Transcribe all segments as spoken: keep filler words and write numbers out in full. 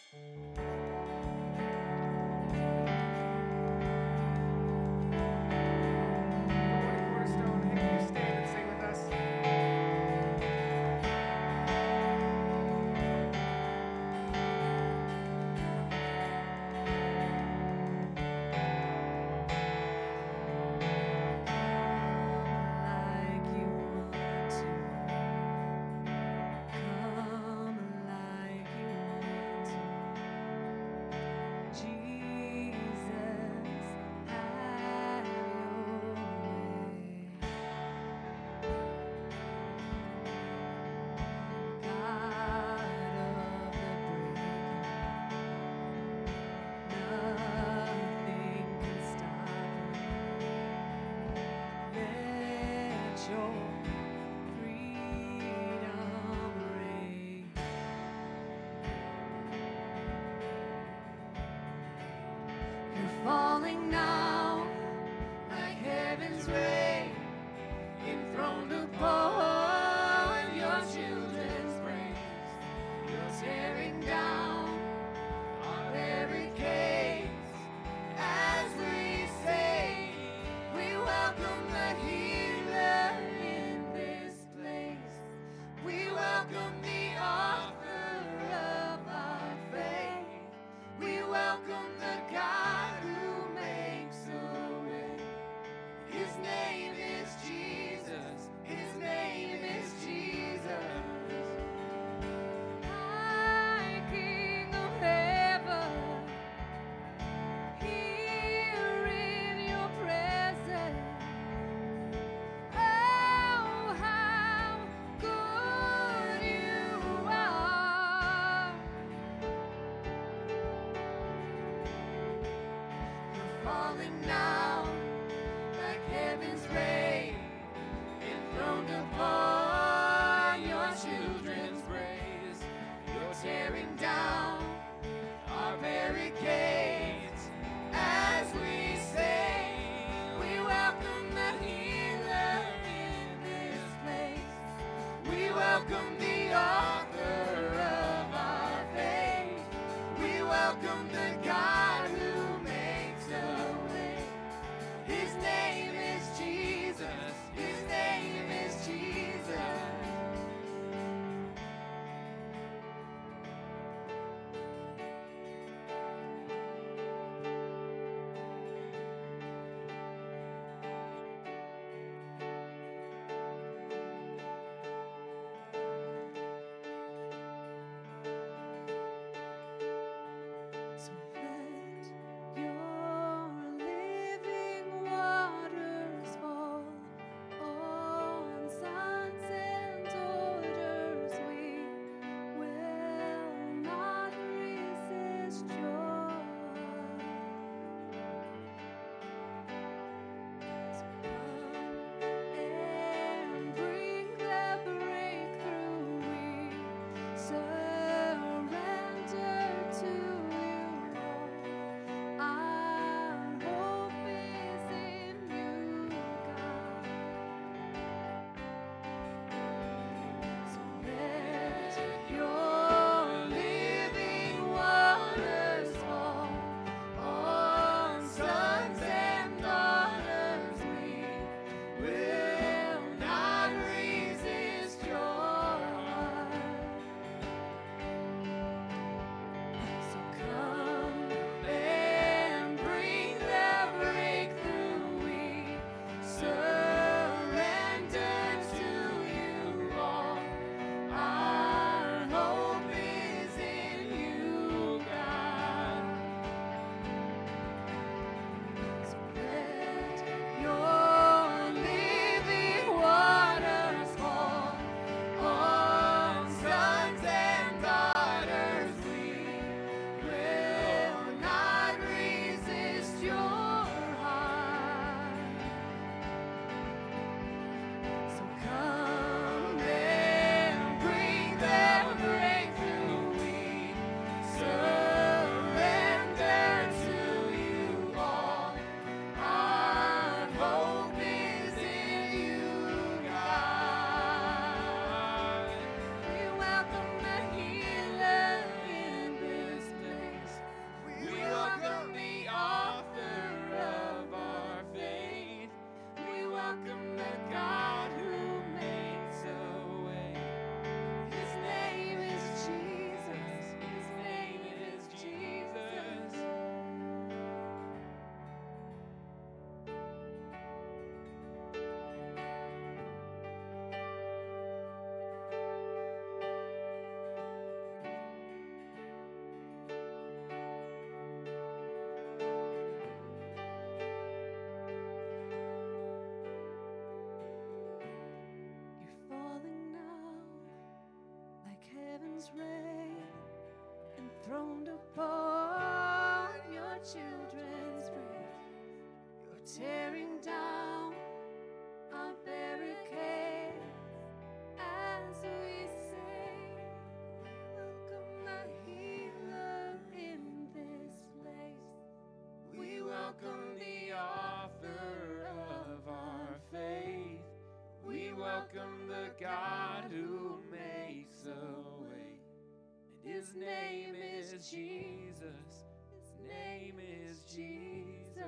Cornerstone. Hey, can you stand and sing with us? Like you want to, come like you want to, Jesus, have your way. God of the breaking, nothing can stop you. Let your freedom reign. You're falling now like heaven's rain, enthroned upon your children's praise. You're tearing down our barricades as we say, we welcome the healer in this place. We welcome the author of our faith. We welcome the God who makes a way. His name is Jesus. His name is Jesus. High King of heaven, here in your presence. Oh, how good you are. You're falling now like heaven's rain, enthroned upon your children's praise. You're tearing down our barricades as we say, we welcome the healer in this place. We welcome the author of our faith. We welcome the God who makes a way. children's reign, enthroned upon your children's reign. You're tearing down our barricades as we sing. Welcome the healer in this place. We welcome the author of our faith. We welcome the God who makes a way. And his name is Jesus. His name is Jesus.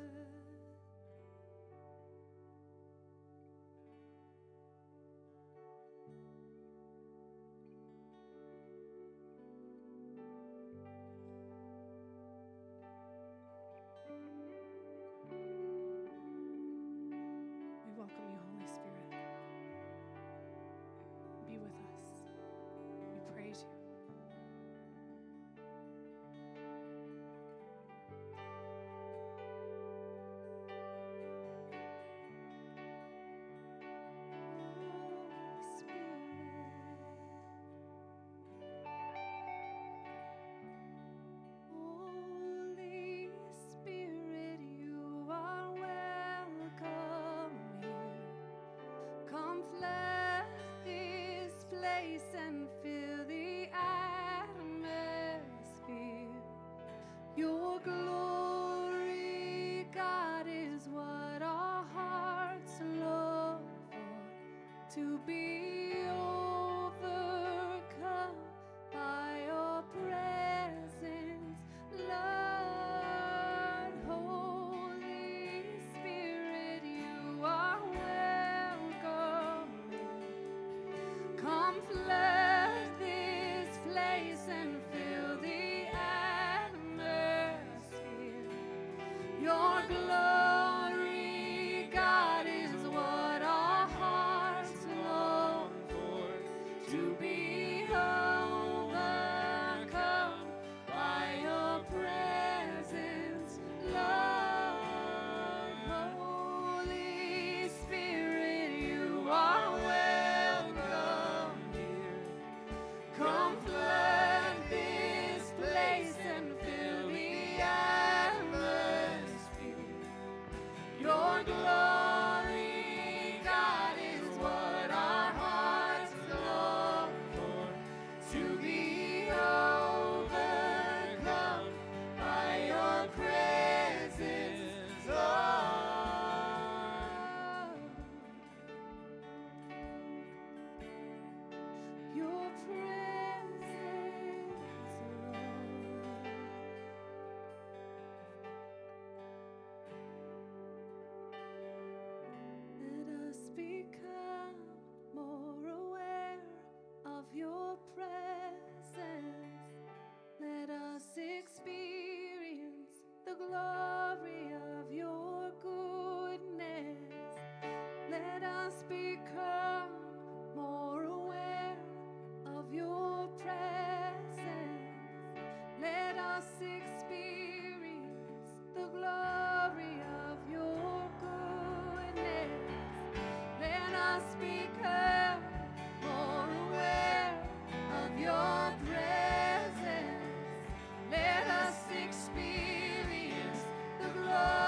We welcome you, Holy Spirit. Be with us. We praise you. Holy Spirit. Holy Spirit, you are welcome here. Come flood this place and fill the atmosphere. Your glory, God, is what our hearts long for. To be overcome by your presence, Lord. Holy Spirit, you are welcome. Come flood this place and fill the atmosphere. Your glory, God, is what our hearts long for. To be overcome by your presence, Lord. Holy Spirit, you are welcome here. Come flood this place and fill the atmosphere. Your glory, God, is what our hearts long for. To be overcome by your presence, Lord. Your presence, Lord. Let us become more aware of your presence. Let us experience the glory of your goodness. Let us become more aware of your presence. Let us experience the glory of your goodness. Let us become more aware of your presence. Let us experience the glory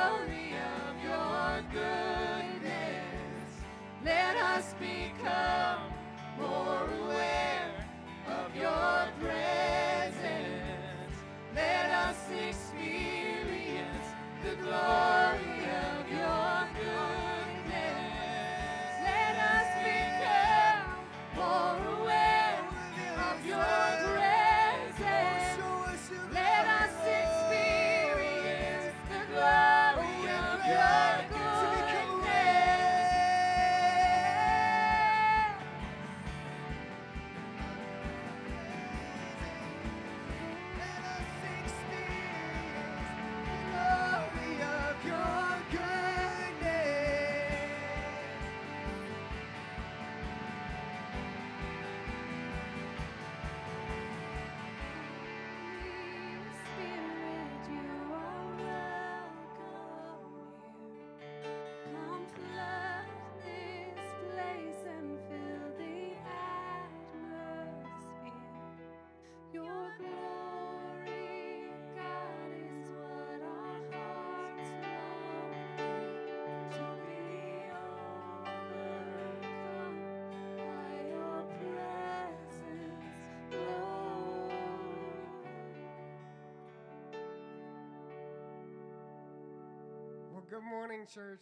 Good morning, church.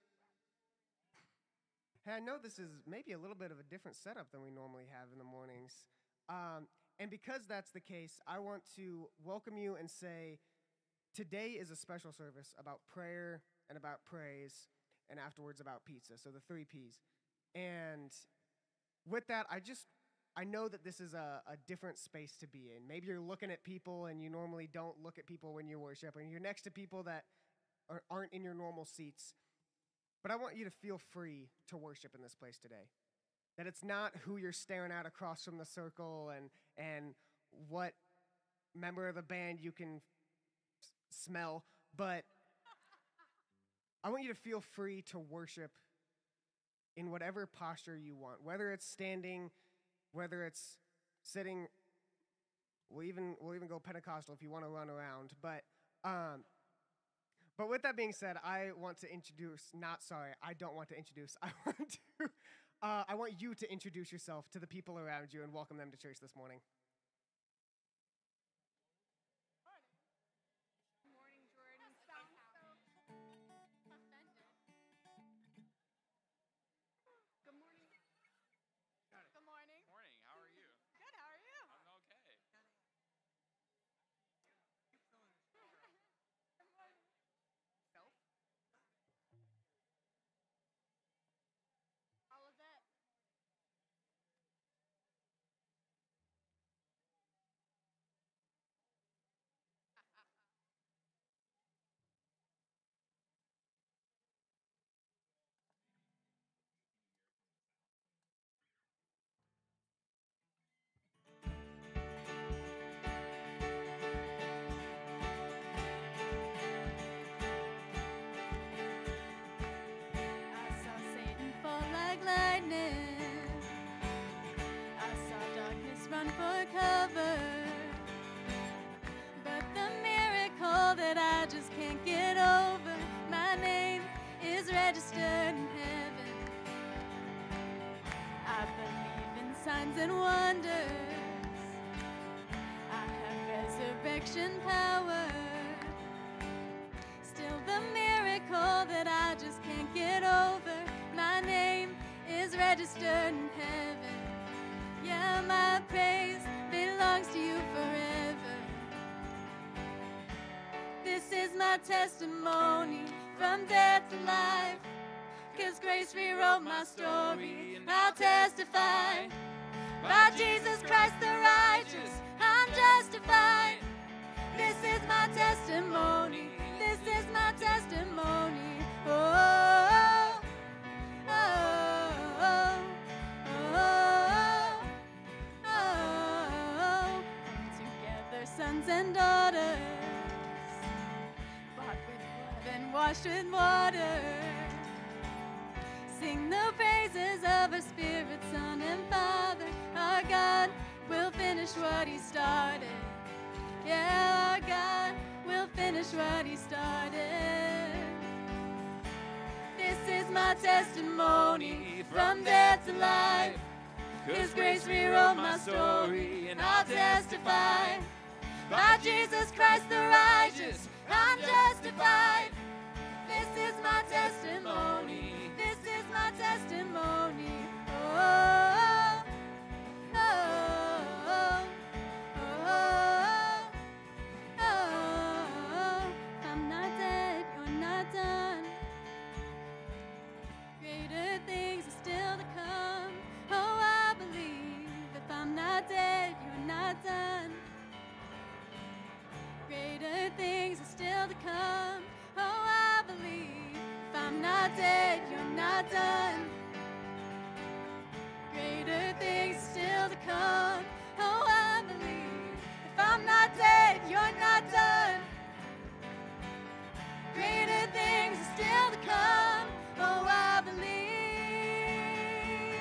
Hey, I know this is maybe a little bit of a different setup than we normally have in the mornings. Um, and because that's the case, I want to welcome you and say today is a special service about prayer and about praise and afterwards about pizza, so the three P's. And with that, I just, I know that this is a, a different space to be in. Maybe you're looking at people and you normally don't look at people when you worship, and you're next to people that are, aren't in your normal seats. But I want you to feel free to worship in this place today. That it's not who you're staring at across from the circle and and what member of the band you can s- smell, but I want you to feel free to worship in whatever posture you want, whether it's standing, whether it's sitting. We'll even we'll even go Pentecostal if you want to run around, but um But with that being said, I want to introduce, not sorry, I don't want to introduce, I want to, uh, I want you to introduce yourself to the people around you and welcome them to church this morning. Good morning, Jordan. Sounds so offended. Good morning. Good morning. Morning, how are you? Good, how are you? I'm okay. Good morning. Nope. All of it. I saw Satan fall like lightning. I saw darkness run for cover. But the miracle that I just can't get over, my name is registered in heaven. I believe in signs and wonders. I have resurrection power. Still the miracle that I just can't get over, my name is registered in heaven. Yeah, my praise belongs to you forever. This is my testimony from death to life, 'cause grace rewrote my story, and I'll testify. By Jesus Christ the righteous, I'm justified. This is my testimony. This is my testimony. Oh, oh, oh, oh, oh. Come together, sons and daughters, bought with blood and washed with water. Sing the praises of our Spirit, Son, and Father. Our God will finish what He started. Yeah, our God will finish what He started. This is my testimony from death to life. His grace rewrote my story, and I'll testify. By Jesus Christ the righteous, I'm justified. This is my testimony. This is my testimony. Oh, oh, oh, oh, oh, oh. I'm not dead, you're not done. Greater things are still to come. Oh, I believe if I'm not dead, you're not done. Greater things are still to come. Oh, I believe if I'm not dead, you're not done. Greater things are still to come. Oh, I believe if I'm not dead, you're not done. Greater things are still to come. Oh, I believe.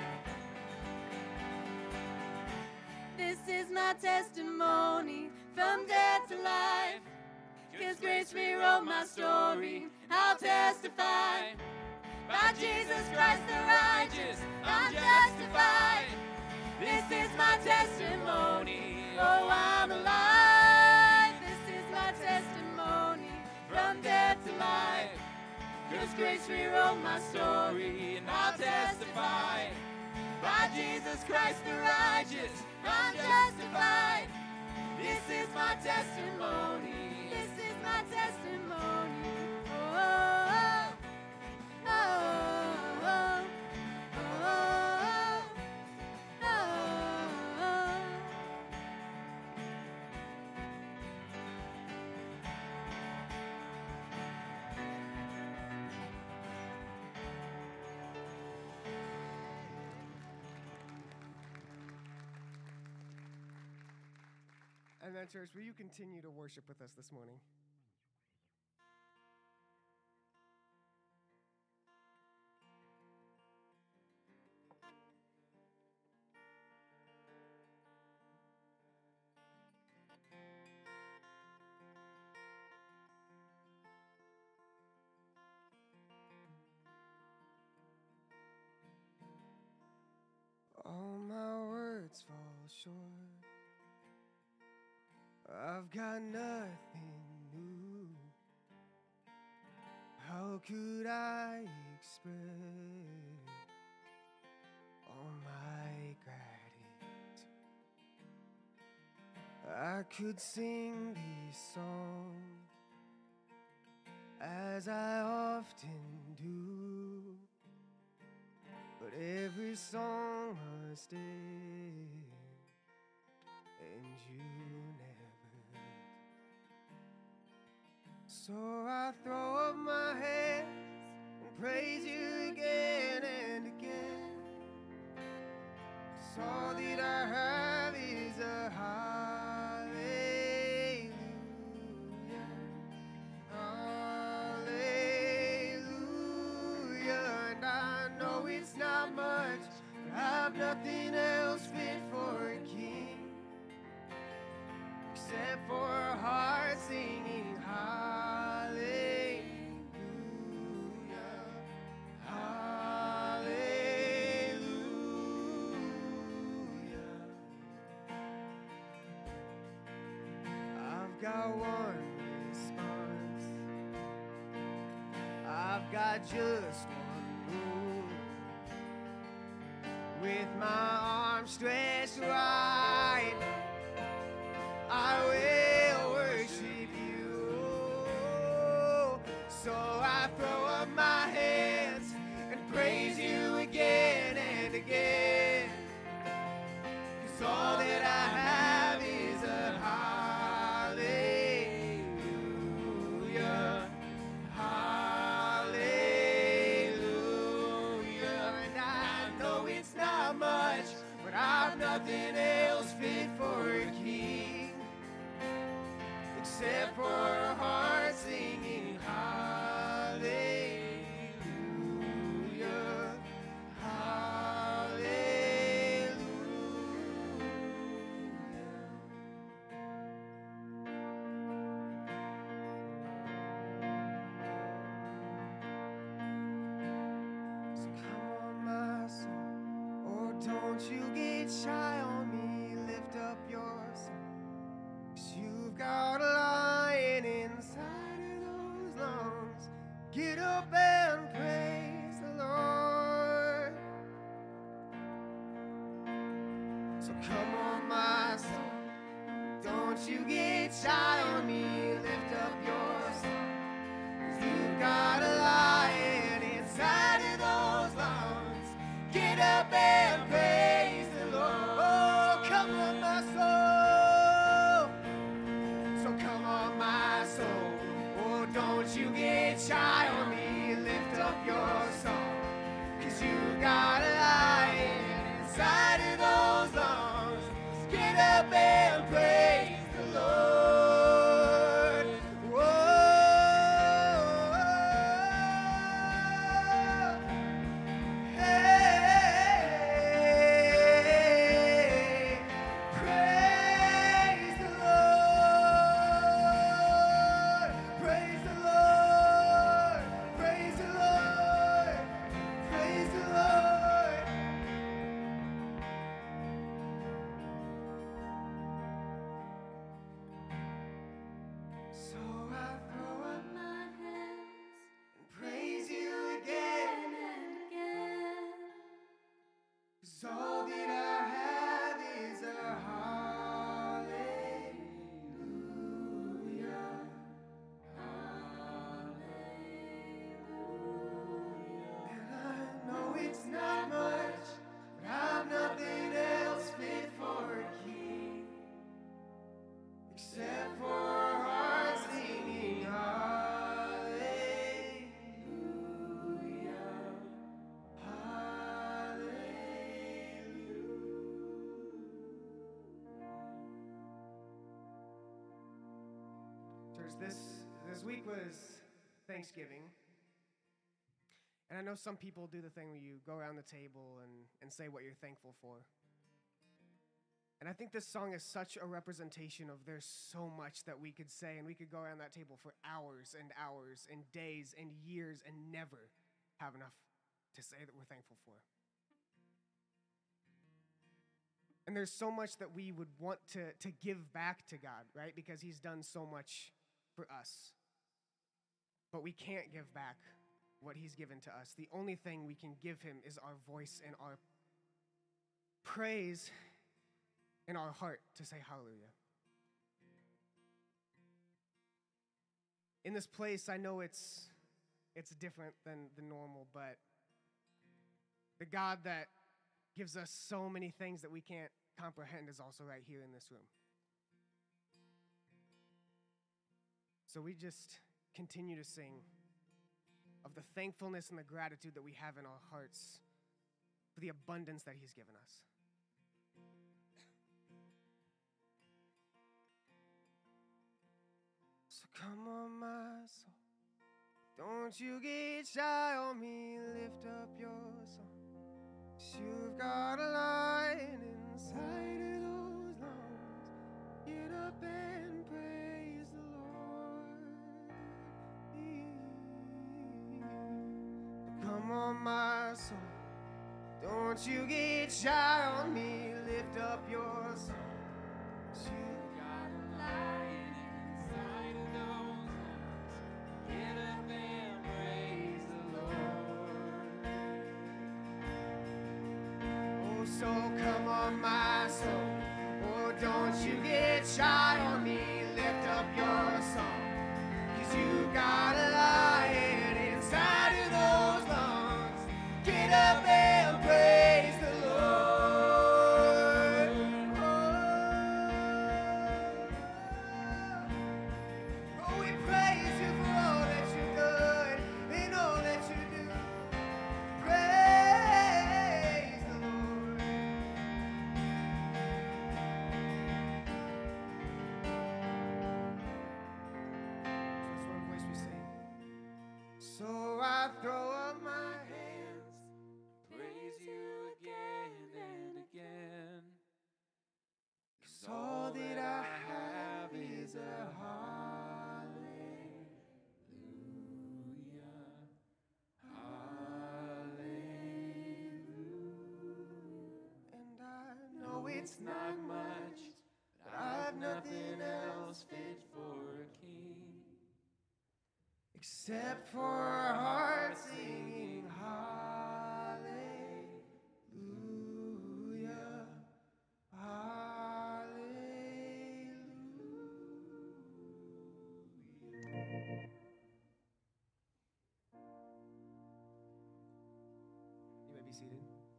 This is my testimony from death to life. 'Cause grace rewrote my story, I'll testify. By Jesus Christ the righteous, I'm justified. This is my testimony, oh, I'm alive. This is my testimony from death to life. 'cause grace rewrote my story, and I'll testify. By Jesus Christ the righteous, I'm justified. This is my testimony. This is my testimony. Oh, oh, oh, oh, oh, oh, oh. And then, church, will you continue to worship with us this morning? All my words fall short. I've got nothing new. How could I express all my gratitude? I could sing these songs as I often do, but every song must end, and you never. So I throw up my hands and praise you again and again. 'Cause all that I have is a hallelujah, hallelujah. And I know it's not much, but I've nothing else fit for a king except for a heart singing hallelujah, hallelujah. I've got one response, I've got just one move. With my arms stretched wide, I will worship you. So I throw up my hands and praise you again and again. 'Cause all that I have is a hallelujah, hallelujah. And I know it's not much, but I've nothing else fit for a king except for a heart singing hallelujah, hallelujah. So come on, my soul, oh, don't you get shy on me, lift up your song. 'Cause you've got a lion inside of those lungs. Get up and praise the Lord. So come on, my soul, don't you get shy on me, lift up your song. 'Cause you've got a lion inside of those lungs. Get up and praise the Lord. Oh, come on, my soul. So come on, my soul. Oh, don't you get shy on me, lift up your song. 'Cause you got a lion inside of those lungs. Get up and praise the Lord. Whoa. Hey, praise the Lord. Praise the Lord. Praise the Lord. Praise the Lord. yours. This this week was Thanksgiving. And I know some people do the thing where you go around the table and, and say what you're thankful for. And I think this song is such a representation of there's so much that we could say, and we could go around that table for hours and hours and days and years and never have enough to say that we're thankful for. And there's so much that we would want to, to give back to God, right? Because he's done so much for us. But we can't give back what he's given to us. The only thing we can give him is our voice and our praise in our heart to say hallelujah. In this place, I know it's it's different than the normal, but the God that gives us so many things that we can't comprehend is also right here in this room. So we just continue to sing of the thankfulness and the gratitude that we have in our hearts for the abundance that he's given us. So come on, my soul, don't you get shy on me, lift up your song. 'Cause you've got a lion inside of those lungs. Get up and praise the Lord. Come on, my soul, don't you get shy on me, lift up your song. 'Cause you've got a lion inside of those lungs. Get up and praise the Lord. Oh, so come on, my soul, oh, don't you get shy on me, lift up your song. 'Cause you've got a lion inside of those lungs. Get up and praise the Lord. Oh, oh, we praise you for all that you've done and all that you do. Praise the Lord. That's one voice we sing. So I throw up my hands. Praise you again and again. 'Cause all that I have is a hallelujah. And I know it's not much, but I've nothing else fit for a king except for a heart singing hallelujah, hallelujah. You may be seated.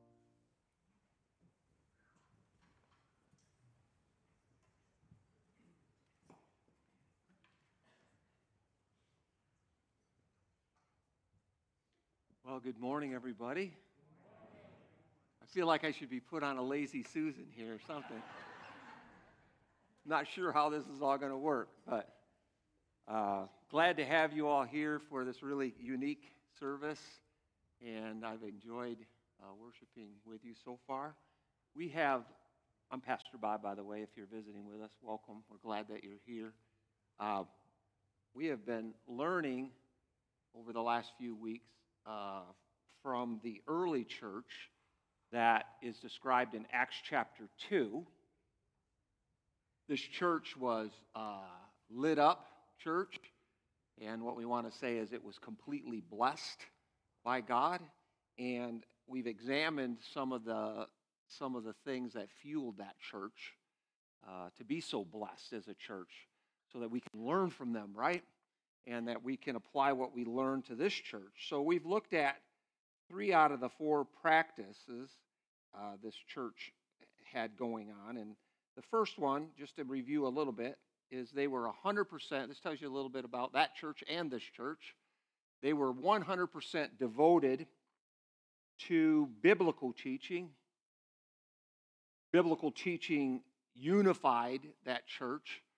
Well, good morning, everybody. I feel like I should be put on a lazy Susan here or something. Not sure how this is all going to work, but uh, glad to have you all here for this really unique service, and I've enjoyed uh, worshiping with you so far. We have, I'm Pastor Bob, by the way, if you're visiting with us, welcome. We're glad that you're here. Uh, we have been learning over the last few weeks Uh, from the early church that is described in Acts chapter two. This church was a lit up church, and what we want to say is it was completely blessed by God, and we've examined some of the some of the things that fueled that church uh, to be so blessed as a church, so that we can learn from them, right? And that we can apply what we learn to this church. So we've looked at three out of the four practices uh, this church had going on. And the first one, just to review a little bit, is they were one hundred percent, this tells you a little bit about that church and this church. They were one hundred percent devoted to biblical teaching. Biblical teaching unified that church.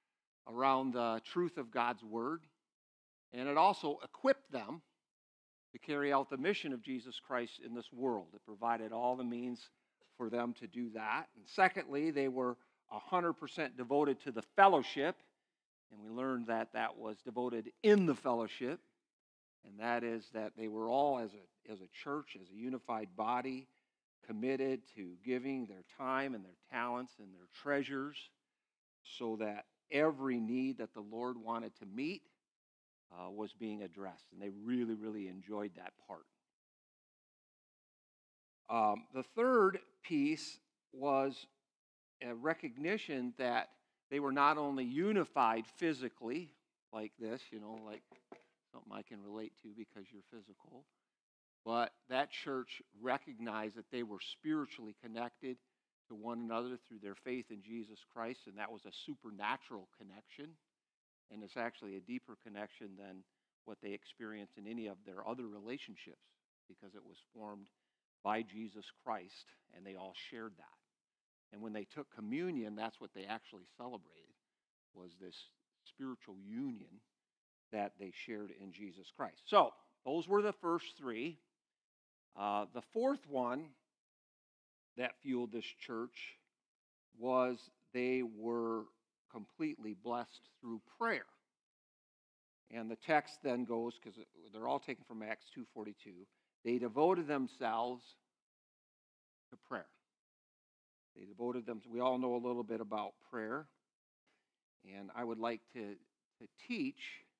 around the truth of God's Word, and it also equipped them to carry out the mission of Jesus Christ in this world. It provided all the means for them to do that. And secondly, they were one hundred percent devoted to the fellowship, and we learned that that was devoted in the fellowship, and that is that they were all, as a, as a church, as a unified body, committed to giving their time and their talents and their treasures so that every need that the Lord wanted to meet uh, was being addressed. And they really, really enjoyed that part. Um, the third piece was a recognition that they were not only unified physically, like this, you know, like something I can relate to because you're physical, but that church recognized that they were spiritually connected to one another through their faith in Jesus Christ, and that was a supernatural connection, and it's actually a deeper connection than what they experienced in any of their other relationships, because it was formed by Jesus Christ, and they all shared that. And when they took communion, that's what they actually celebrated, was this spiritual union that they shared in Jesus Christ. So, those were the first three. Uh, the fourth one that fueled this church was they were completely blessed through prayer. And the text then goes, because they're all taken from Acts two forty-two, they devoted themselves to prayer. They devoted them to, we all know a little bit about prayer, and I would like to, to teach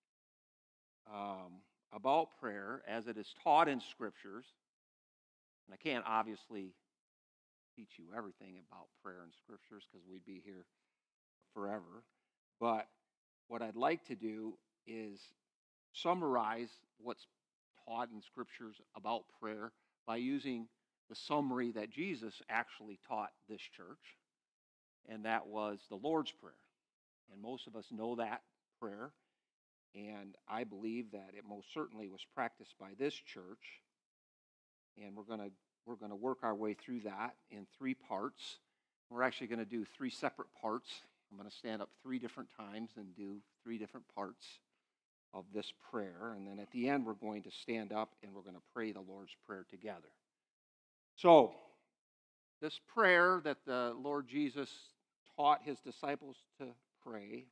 um, about prayer as it is taught in Scriptures. And I can't obviously teach you everything about prayer in Scriptures because we'd be here forever. But what I'd like to do is summarize what's taught in Scriptures about prayer by using the summary that Jesus actually taught this church, and that was the Lord's Prayer. And most of us know that prayer, and I believe that it most certainly was practiced by this church. And we're going to we're going to work our way through that in three parts. We're actually going to do three separate parts. I'm going to stand up three different times and do three different parts of this prayer. And then at the end, we're going to stand up and we're going to pray the Lord's Prayer together. So, this prayer that the Lord Jesus taught his disciples to pray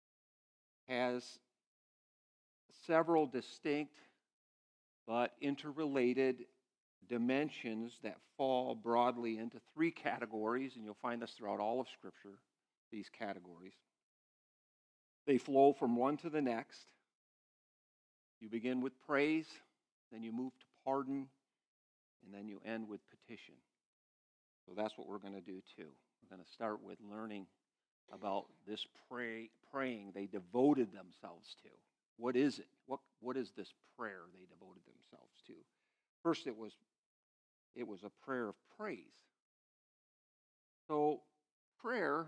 has several distinct but interrelated dimensions that fall broadly into three categories, and you'll find this throughout all of Scripture, these categories. They flow from one to the next. You begin with praise, then you move to pardon, and then you end with petition. So that's what we're going to do too. We're going to start with learning about this pray, praying they devoted themselves to. What is it? What, what is this prayer they devoted themselves to? First, it was It was a prayer of praise. So, prayer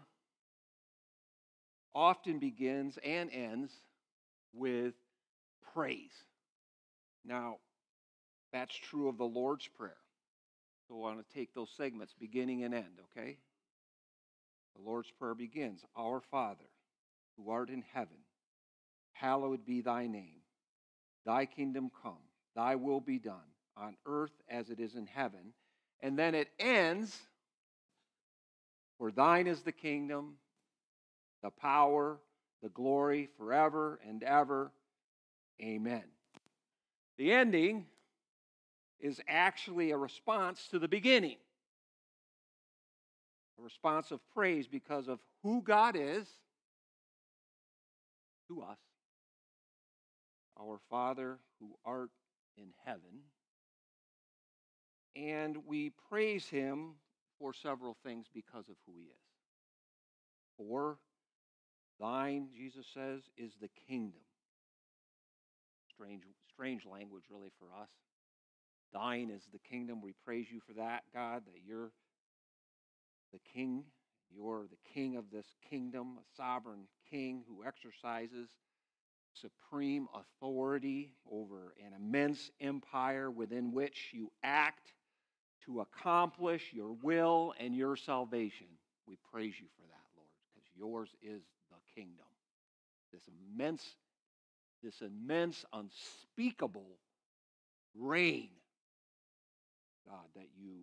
often begins and ends with praise. Now, that's true of the Lord's Prayer. So, I want to take those segments, beginning and end, okay? The Lord's Prayer begins, Our Father, who art in heaven, hallowed be thy name. Thy kingdom come, thy will be done, on earth as it is in heaven. And then it ends, for thine is the kingdom, the power, the glory, forever and ever. Amen. The ending is actually a response to the beginning. A response of praise because of who God is to us. Our Father who art in heaven. And we praise him for several things because of who he is. For thine, Jesus says, is the kingdom. Strange, strange language really for us. Thine is the kingdom. We praise you for that, God, that you're the king. You're the king of this kingdom, a sovereign king who exercises supreme authority over an immense empire within which you act to accomplish your will and your salvation. We praise you for that, Lord, because yours is the kingdom. this immense, this immense, unspeakable reign, God, that you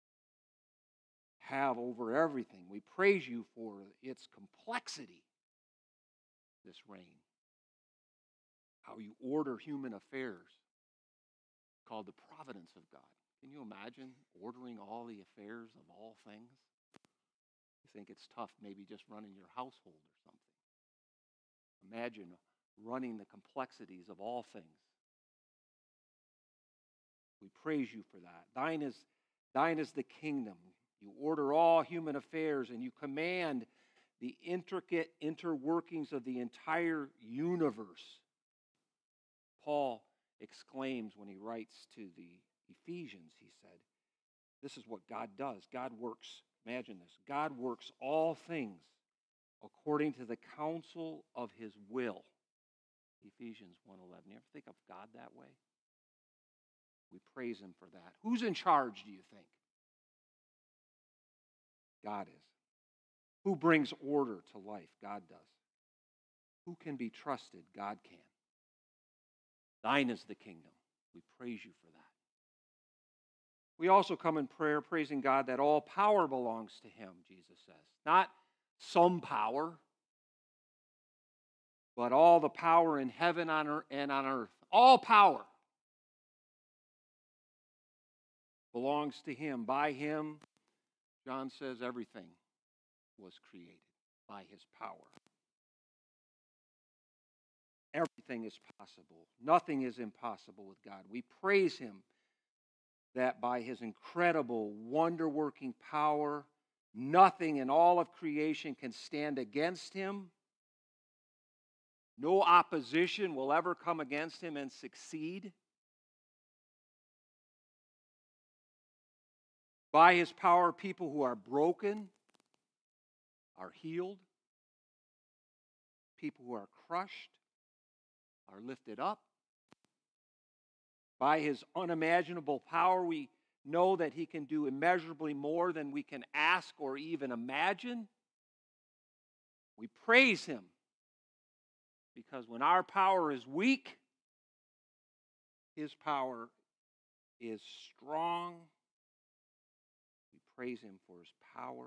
have over everything. We praise you for its complexity, this reign. How you order human affairs, called the providence of God. Can you imagine ordering all the affairs of all things? You think it's tough maybe just running your household or something. Imagine running the complexities of all things. We praise you for that. Thine is, thine is the kingdom. You order all human affairs and you command the intricate interworkings of the entire universe. Paul exclaims when he writes to the Ephesians, he said, this is what God does. God works, imagine this, God works all things according to the counsel of his will. Ephesians one eleven. You ever think of God that way? We praise him for that. Who's in charge, do you think? God is. Who brings order to life? God does. Who can be trusted? God can. Thine is the kingdom. We praise you for that. We also come in prayer praising God that all power belongs to him, Jesus says. Not some power, but all the power in heaven and on earth. All power belongs to him. By him, John says, everything was created by his power. Everything is possible. Nothing is impossible with God. We praise him that by his incredible, wonder-working power, nothing in all of creation can stand against him. No opposition will ever come against him and succeed. By his power, people who are broken are healed. People who are crushed are lifted up. By his unimaginable power, we know that he can do immeasurably more than we can ask or even imagine. We praise him because when our power is weak, his power is strong. We praise him for his power.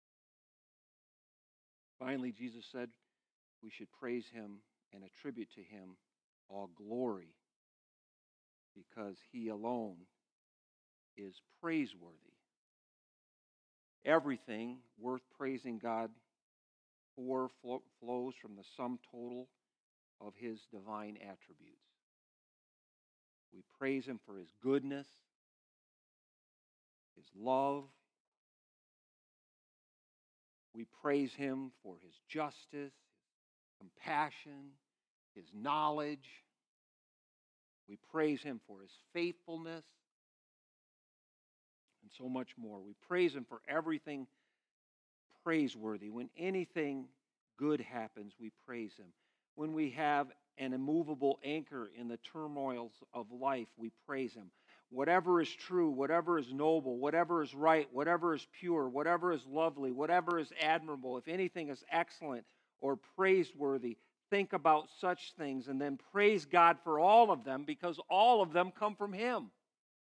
Finally, Jesus said we should praise him and attribute to him all glory because he alone is praiseworthy. Everything worth praising God for flows from the sum total of his divine attributes. We praise him for his goodness, his love. We praise him for his justice, compassion, his knowledge. We praise him for his faithfulness, and so much more. We praise him for everything praiseworthy. When anything good happens, we praise him. When we have an immovable anchor in the turmoils of life, we praise him. Whatever is true, whatever is noble, whatever is right, whatever is pure, whatever is lovely, whatever is admirable, if anything is excellent or praiseworthy, think about such things and then praise God for all of them because all of them come from him.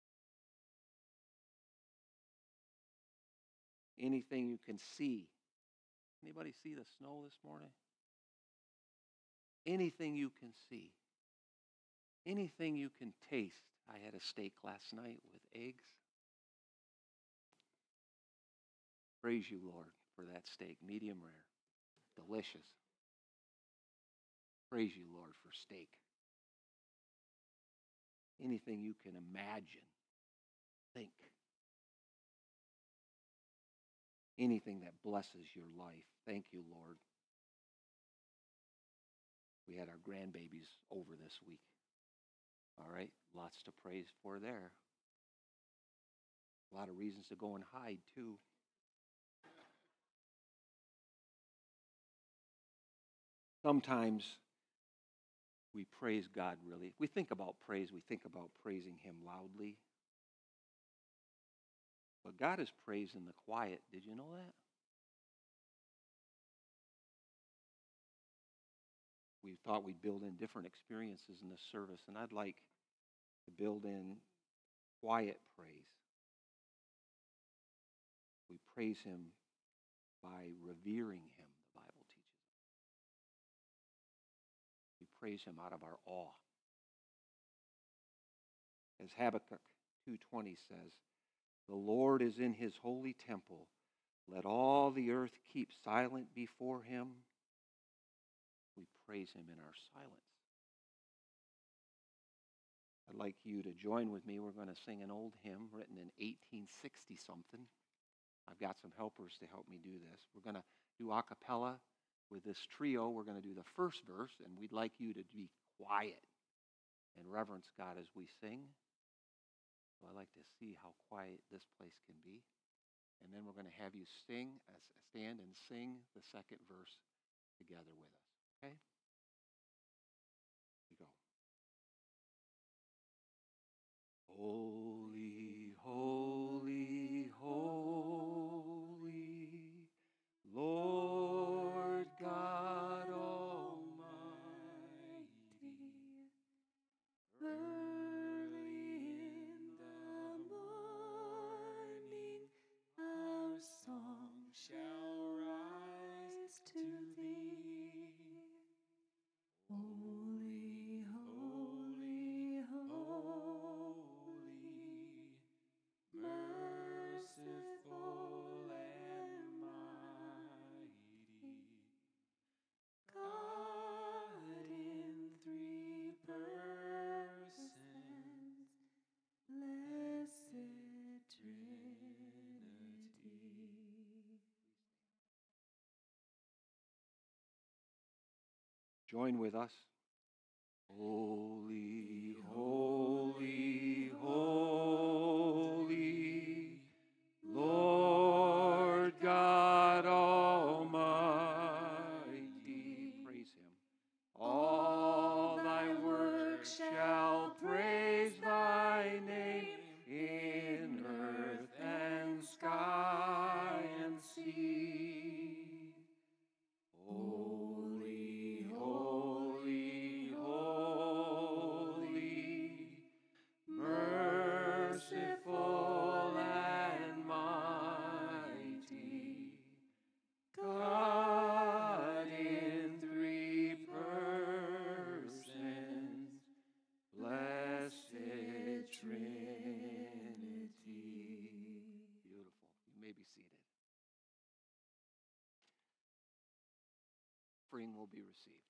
Anything you can see. Anybody see the snow this morning? Anything you can see. Anything you can taste. I had a steak last night with eggs. Praise you, Lord, for that steak. Medium rare. Delicious. Praise you, Lord, for steak. Anything you can imagine. Think. Anything that blesses your life. Thank you, Lord. We had our grandbabies over this week. All right, lots to praise for there. A lot of reasons to go and hide, too. Sometimes we praise God really. We think about praise, we think about praising him loudly. But God is praised in the quiet. Did you know that? We've we thought we'd build in different experiences in this service, and I'd like to build in quiet praise. We praise him by revering him, the Bible teaches. We praise him out of our awe. As Habakkuk two twenty says, the Lord is in his holy temple. Let all the earth keep silent before him. We praise him in our silence. I'd like you to join with me. We're going to sing an old hymn written in eighteen sixty something. I've got some helpers to help me do this. We're going to do a cappella with this trio. We're going to do the first verse, and we'd like you to be quiet and reverence God as we sing. So I like to see how quiet this place can be. And then we're going to have you sing, uh, stand and sing the second verse together with us. Okay? Here we go. Holy, holy, holy, Lord God Almighty. Early in the morning, our song shall rise to thee. Holy, holy, holy, merciful and mighty, God in three persons, blessed Trinity. Join with us. Holy, holy, holy, Lord God Almighty. Praise him. All thy works shall praise thy name in earth and sky and sea. Holy, holy, holy, merciful and mighty, God in three persons, blessed Trinity. Beautiful. You may be seated. Offering will be received.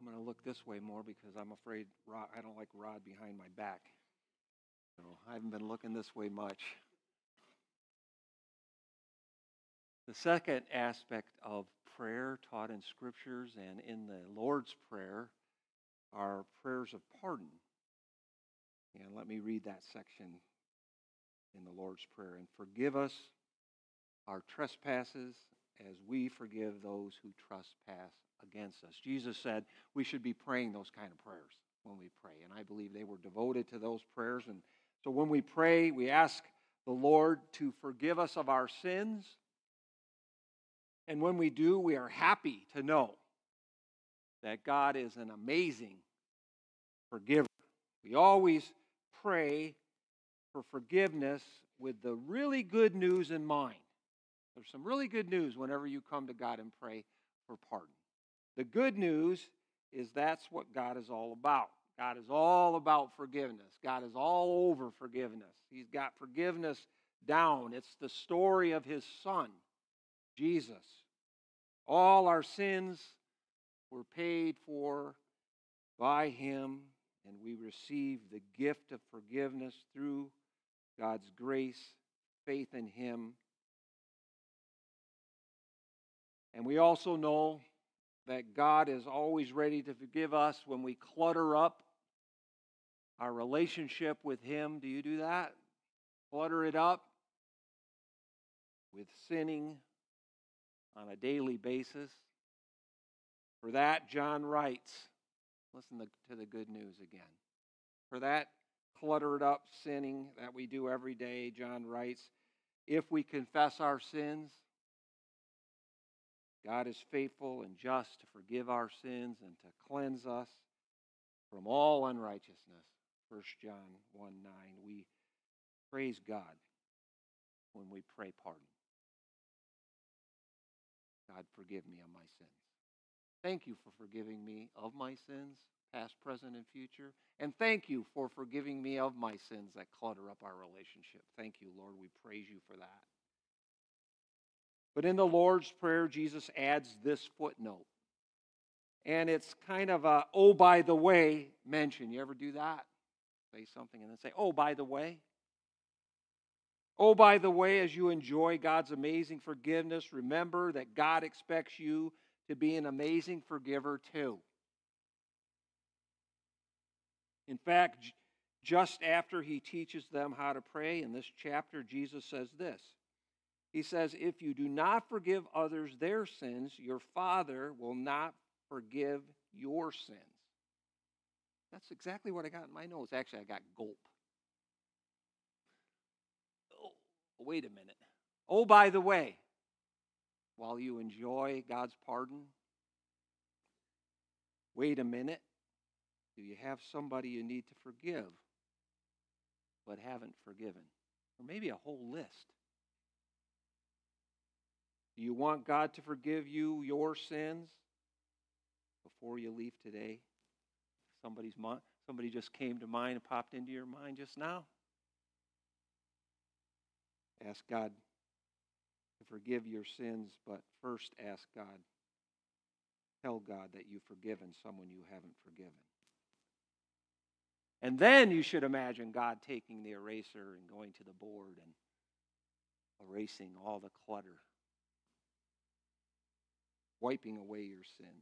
I'm going to look this way more because I'm afraid Rod, I don't like Rod behind my back. So I haven't been looking this way much. The second aspect of prayer taught in Scriptures and in the Lord's Prayer are prayers of pardon. And let me read that section in the Lord's Prayer. And forgive us our trespasses as we forgive those who trespass against us. Jesus said we should be praying those kind of prayers when we pray. And I believe they were devoted to those prayers. And so when we pray, we ask the Lord to forgive us of our sins. And when we do, we are happy to know that God is an amazing forgiver. We always pray for forgiveness with the really good news in mind. There's some really good news whenever you come to God and pray for pardon. The good news is that's what God is all about. God is all about forgiveness. God is all over forgiveness. He's got forgiveness down. It's the story of His Son, Jesus. All our sins were paid for by Him, and we receive the gift of forgiveness through God's grace, faith in Him. And we also know that God is always ready to forgive us when we clutter up our relationship with Him. Do you do that? Clutter it up with sinning on a daily basis. For that, John writes, listen to the good news again. For that cluttered up sinning that we do every day, John writes, if we confess our sins, God is faithful and just to forgive our sins and to cleanse us from all unrighteousness. First John one nine. We praise God when we pray pardon. God, forgive me of my sins. Thank you for forgiving me of my sins, past, present, and future. And thank you for forgiving me of my sins that clutter up our relationship. Thank you, Lord. We praise you for that. But in the Lord's Prayer, Jesus adds this footnote. And it's kind of a, oh, by the way, mention. You ever do that? Say something and then say, oh, by the way. Oh, by the way, as you enjoy God's amazing forgiveness, remember that God expects you to be an amazing forgiver too. In fact, just after He teaches them how to pray in this chapter, Jesus says this. He says, if you do not forgive others their sins, your Father will not forgive your sins. That's exactly what I got in my notes. Actually, I got gulp. Oh, wait a minute. Oh, by the way, while you enjoy God's pardon, wait a minute. Do you have somebody you need to forgive but haven't forgiven? Or maybe a whole list. Do you want God to forgive you your sins before you leave today? Somebody's somebody just came to mind and popped into your mind just now. Ask God to forgive your sins, but first ask God, tell God that you've forgiven someone you haven't forgiven. And then you should imagine God taking the eraser and going to the board and erasing all the clutter, wiping away your sins.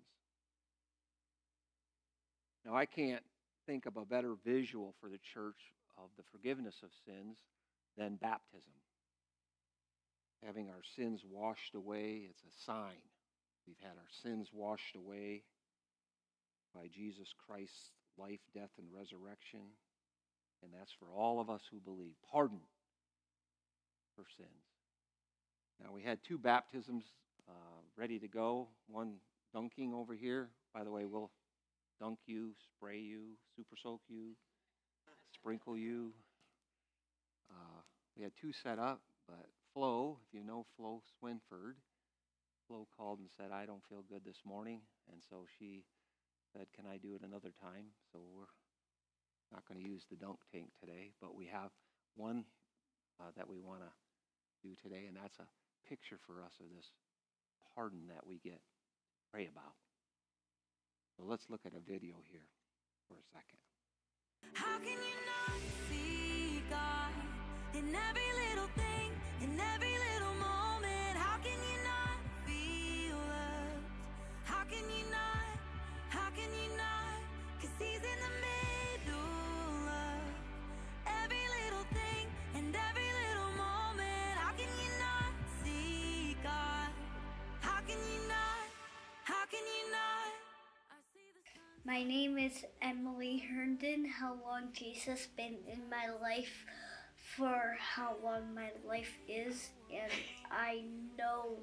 Now, I can't think of a better visual for the church of the forgiveness of sins than baptism. Having our sins washed away, it's a sign. We've had our sins washed away by Jesus Christ's life, death, and resurrection. And that's for all of us who believe. Pardon for sins. Now, we had two baptisms uh, ready to go. One dunking over here. By the way, we'll dunk you, spray you, super soak you, sprinkle you. Uh, we had two set up, but Flo, if you know Flo Swinford, Flo called and said, I don't feel good this morning. And so she said, can I do it another time? So we're not going to use the dunk tank today, but we have one uh, that we want to do today, and that's a picture for us of this pardon that we get to pray about. So let's look at a video here for a second. How can you not see God in every little thing, in every little moment? How can you not feel loved? How can you not, how can you not? 'Cause he's in the middle of every little thing and every little moment. How can you not see God? How can you not, how can you not? I see the sun. My name is Emily Herndon. How long Jesus been in my life? For how long my life is, and I know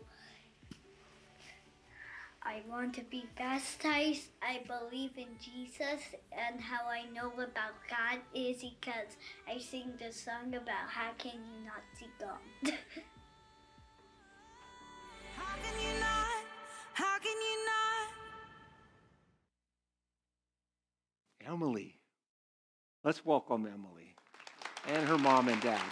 I want to be baptized. I believe in Jesus, and how I know about God is because I sing the song about how can you not see God. How can you not, how can you not? Emily. Let's welcome Emily and her mom and dad.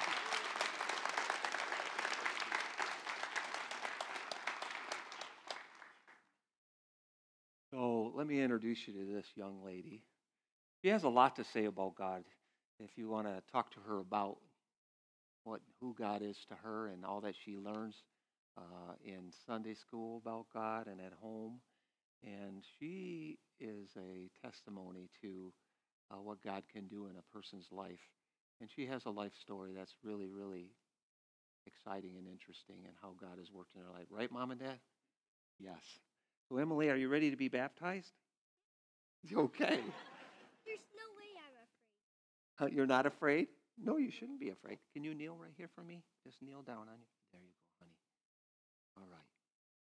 So let me introduce you to this young lady. She has a lot to say about God. If you want to talk to her about what who God is to her and all that she learns uh, in Sunday school about God and at home. And she is a testimony to uh, what God can do in a person's life. And she has a life story that's really, really exciting and interesting and how God has worked in her life. Right, Mom and Dad? Yes. So, Emily, are you ready to be baptized? Okay. There's no way I'm afraid. Uh, you're not afraid? No, you shouldn't be afraid. Can you kneel right here for me? Just kneel down on you. There you go, honey. All right.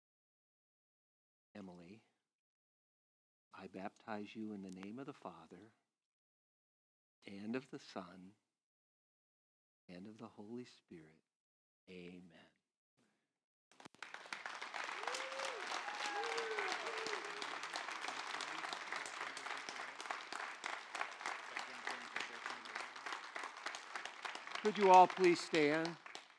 Emily, I baptize you in the name of the Father and of the Son and of the Holy Spirit. Amen. Could you all please stand?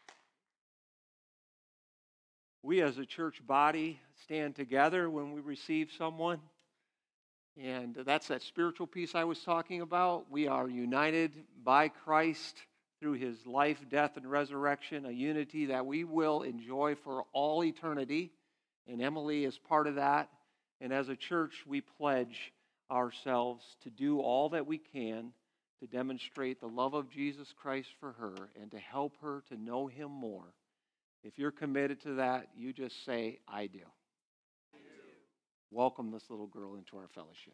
We as a church body stand together when we receive someone. And that's that spiritual piece I was talking about. We are united by Christ through his life, death, and resurrection, a unity that we will enjoy for all eternity. And Emily is part of that. And as a church, we pledge ourselves to do all that we can to demonstrate the love of Jesus Christ for her and to help her to know him more. If you're committed to that, you just say, I do. I do. Welcome this little girl into our fellowship.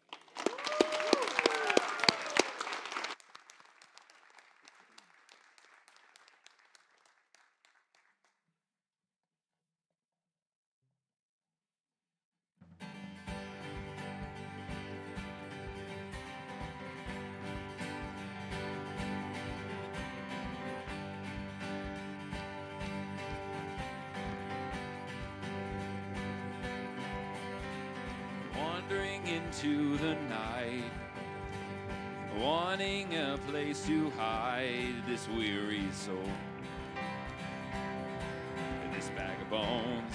Wandering into the night, wanting a place to hide this weary soul, this bag of bones.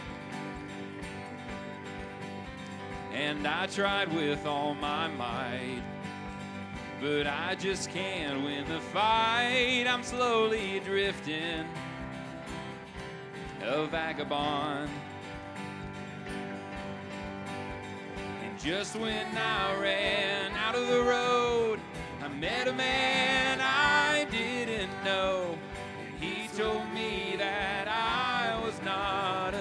And I tried with all my might, but I just can't win the fight. I'm slowly drifting, a vagabond. Just when I ran out of the road, I met a man I didn't know. And he told me that I was not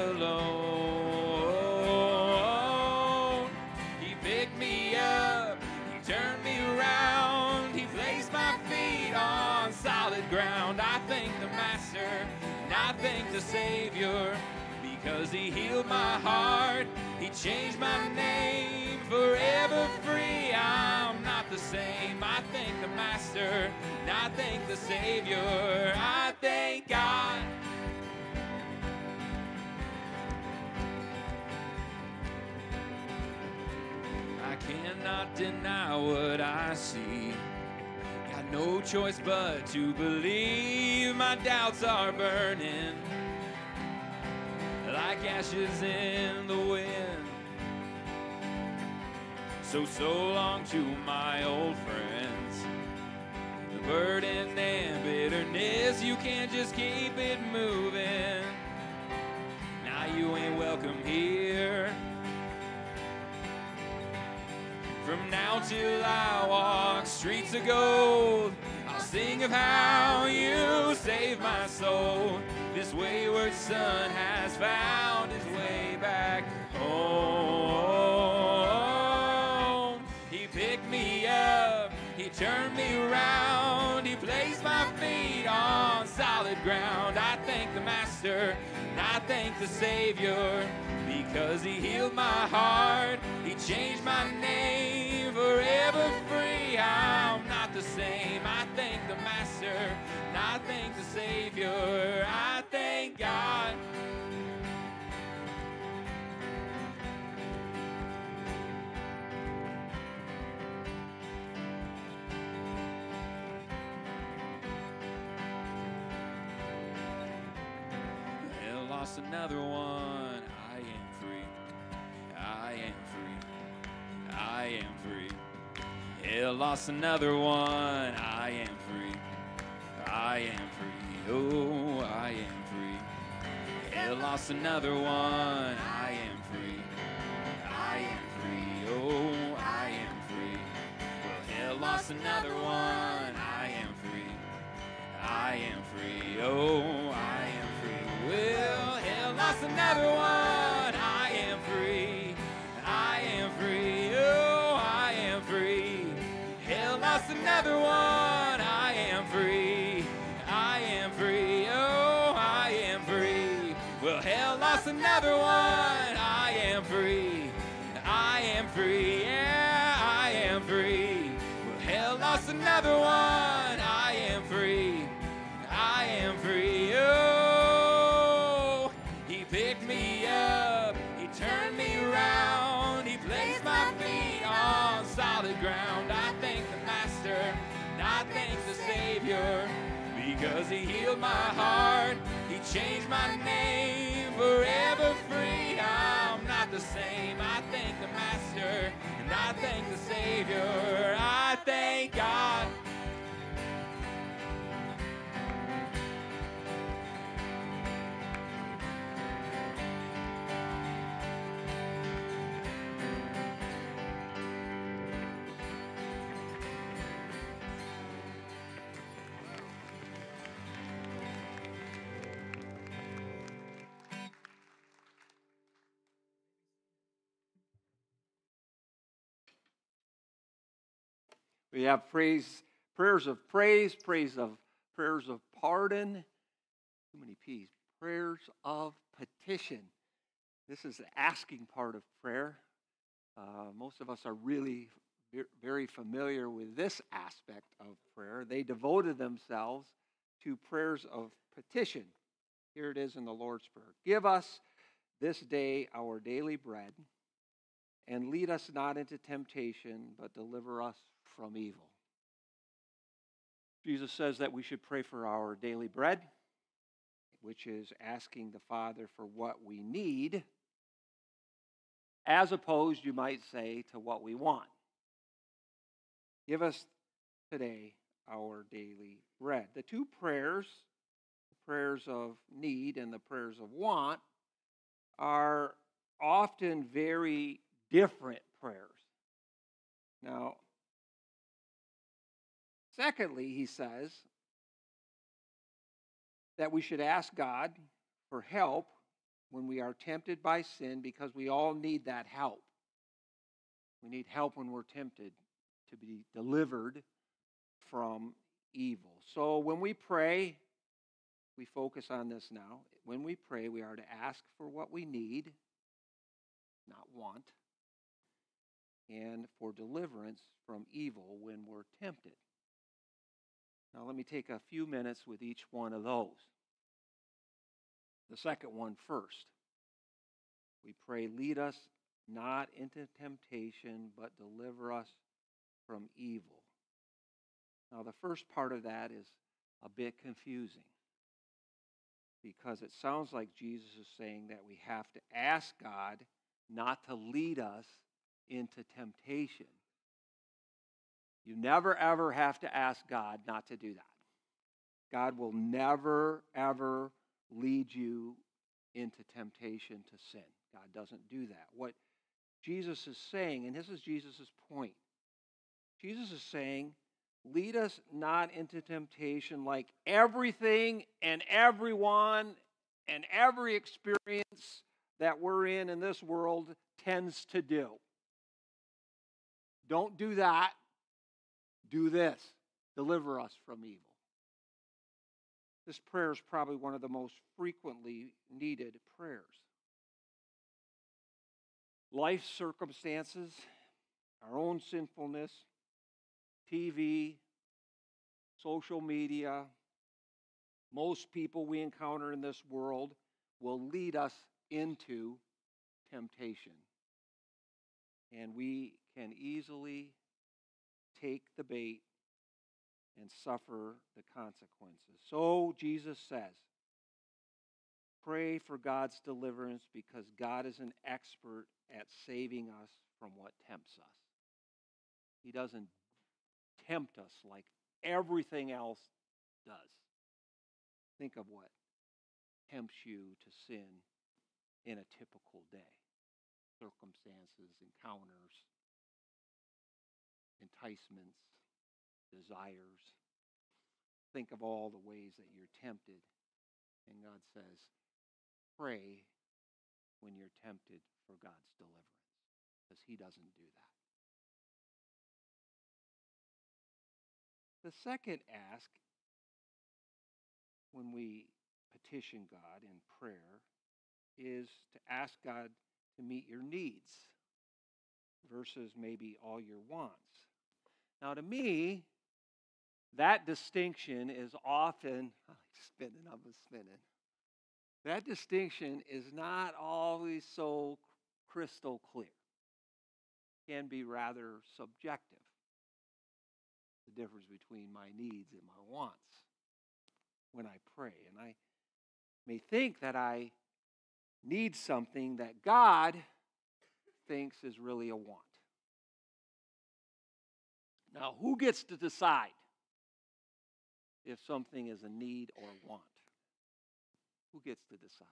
alone. He picked me up, he turned me around, he placed my feet on solid ground. I thank the Master, and I thank the Savior, because he healed my heart, he changed my name. Forever free, I'm not the same. I thank the Master, and I thank the Savior. I thank God. I cannot deny what I see. Got no choice but to believe. My doubts are burning like ashes in the wind. So, so long to my old friends. The burden and bitterness, you can't just keep it moving. Now you ain't welcome here. From now till I walk streets of gold, I'll sing of how you saved my soul. This wayward son has found his way back home. He picked me up, he turned me around, he placed my feet on solid ground. I thank the Master, and I thank the Savior, because he healed my heart, he changed my name, forever free. I'm not the same. I thank the Master, and I thank the Savior. I thank God. Well, lost another one. I am free. I am free. I am free. Hell, lost another one. I am free. I am free. Oh, I am free. Hell, lost another one. I am free. I am free. Oh, I am free. Well, hell, lost another one. I am free. I am free. Oh, I am free. Well, hell, lost another one. I am free. I am free. Oh, I am free. Hell, lost another one. I am free. I am free. Oh, I am free. Well, hell, lost another one. I am free. I am free. Yeah, I am free. Well, hell, lost another one. I am free. I am free. Oh, he picked me up. He turned me around. He placed my feet on solid ground. I thank the Master, and I thank the Savior, because he healed my heart. He changed my name, forever free. I'm not the same. I thank the Master, and I thank the Savior. I thank God. We have praise, prayers of praise, praise of prayers of pardon. Too many P's. Prayers of petition. This is the asking part of prayer. Uh, most of us are really very familiar with this aspect of prayer. They devoted themselves to prayers of petition. Here it is in the Lord's Prayer. Give us this day our daily bread, and lead us not into temptation, but deliver us from evil. Jesus says that we should pray for our daily bread, which is asking the Father for what we need, as opposed, you might say, to what we want. Give us today our daily bread. The two prayers, the prayers of need and the prayers of want, are often very different prayers. Now, secondly, he says that we should ask God for help when we are tempted by sin, because we all need that help. We need help when we're tempted to be delivered from evil. So when we pray, we focus on this now. When we pray, we are to ask for what we need, not want, and for deliverance from evil when we're tempted. Now let me take a few minutes with each one of those. The second one first. We pray, lead us not into temptation, but deliver us from evil. Now the first part of that is a bit confusing, because it sounds like Jesus is saying that we have to ask God not to lead us into temptation. You never, ever have to ask God not to do that. God will never, ever lead you into temptation to sin. God doesn't do that. What Jesus is saying, and this is Jesus' point, Jesus is saying, lead us not into temptation like everything and everyone and every experience that we're in in this world tends to do. Don't do that. Do this. Deliver us from evil. This prayer is probably one of the most frequently needed prayers. Life circumstances, our own sinfulness, T V, social media, most people we encounter in this world will lead us into temptation. And we can easily take the bait and suffer the consequences. So Jesus says, pray for God's deliverance because God is an expert at saving us from what tempts us. He doesn't tempt us like everything else does. Think of what tempts you to sin in a typical day. Circumstances, encounters, enticements, desires. Think of all the ways that you're tempted. And God says, pray when you're tempted for God's deliverance, because He doesn't do that. The second ask, when we petition God in prayer, is to ask God to meet your needs versus maybe all your wants. Now, to me, that distinction is often, oh, spinning, I'm spinning. That distinction is not always so crystal clear. It can be rather subjective. The difference between my needs and my wants when I pray. And I may think that I need something that God thinks is really a want. Now, who gets to decide if something is a need or a want? Who gets to decide?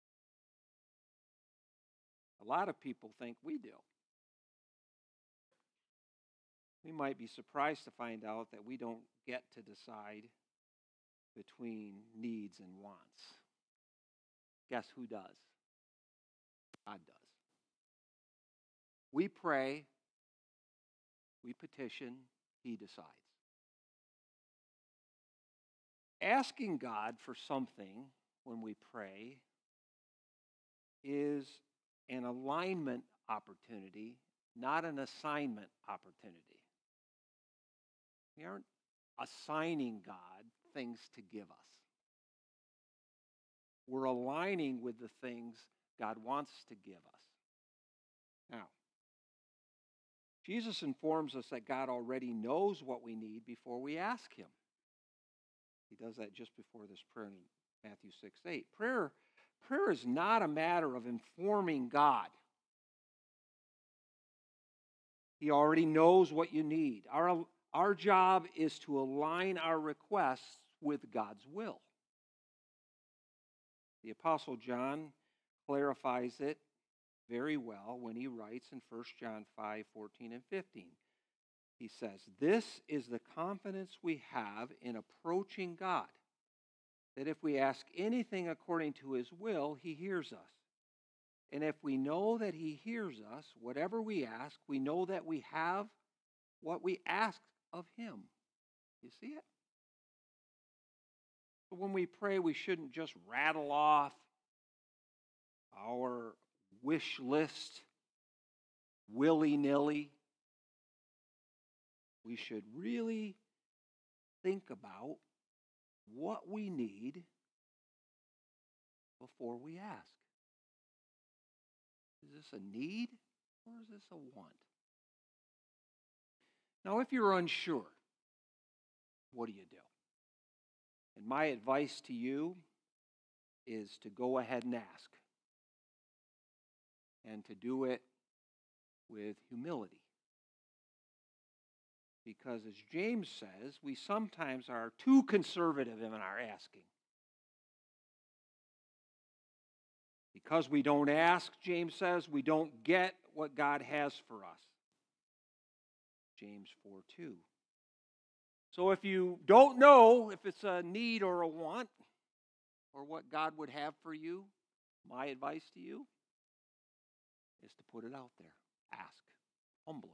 A lot of people think we do. We might be surprised to find out that we don't get to decide between needs and wants. Guess who does? God does. We pray, we petition, He decides. Asking God for something when we pray is an alignment opportunity, not an assignment opportunity. We aren't assigning God things to give us. We're aligning with the things God wants to give us. Now, Jesus informs us that God already knows what we need before we ask Him. He does that just before this prayer in Matthew six eight. Prayer, prayer is not a matter of informing God. He already knows what you need. Our, our job is to align our requests with God's will. The Apostle John clarifies it very well when he writes in First John five fourteen and fifteen. He says, "This is the confidence we have in approaching God, that if we ask anything according to His will, He hears us. And if we know that He hears us, whatever we ask, we know that we have what we ask of Him." You see it? So when we pray, we shouldn't just rattle off our wish list willy-nilly. We should really think about what we need before we ask. Is this a need or is this a want? Now, if you're unsure, what do you do? And my advice to you is to go ahead and ask. And to do it with humility. Because as James says, we sometimes are too conservative in our asking. Because we don't ask, James says, we don't get what God has for us. James four two. So if you don't know if it's a need or a want or what God would have for you, my advice to you is to put it out there. Ask humbly.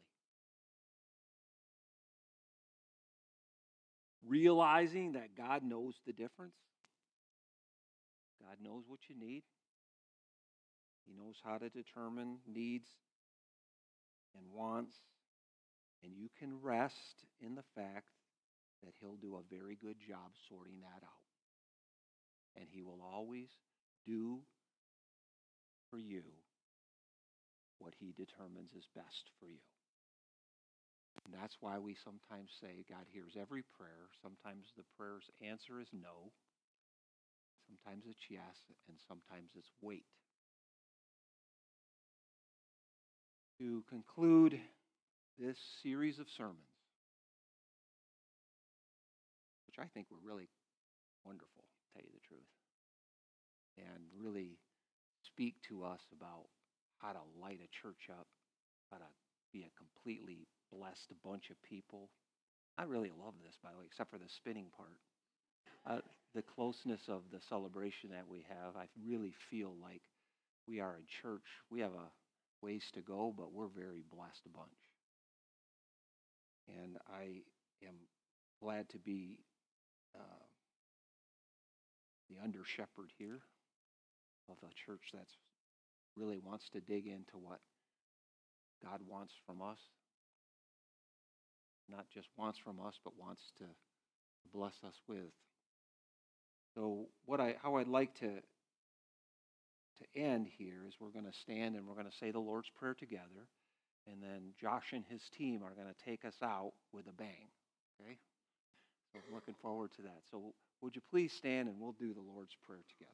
Realizing that God knows the difference. God knows what you need. He knows how to determine needs and wants. And you can rest in the fact that He'll do a very good job sorting that out. And He will always do for you what He determines is best for you. And that's why we sometimes say God hears every prayer. Sometimes the prayer's answer is no. Sometimes it's yes, and sometimes it's wait. To conclude this series of sermons, which I think were really wonderful, to tell you the truth, and really speak to us about how to light a church up, how to be a completely blessed bunch of people. I really love this, by the way, except for the spinning part. Uh, the closeness of the celebration that we have, I really feel like we are a church. We have a ways to go, but we're a very blessed bunch. And I am glad to be uh, the under shepherd here of a church that really wants to dig into what God wants from us. Not just wants from us, but wants to bless us with. So what I how I'd like to to end here is we're going to stand and we're going to say the Lord's Prayer together, and then Josh and his team are going to take us out with a bang. Okay? So I'm looking forward to that. So would you please stand and we'll do the Lord's Prayer together.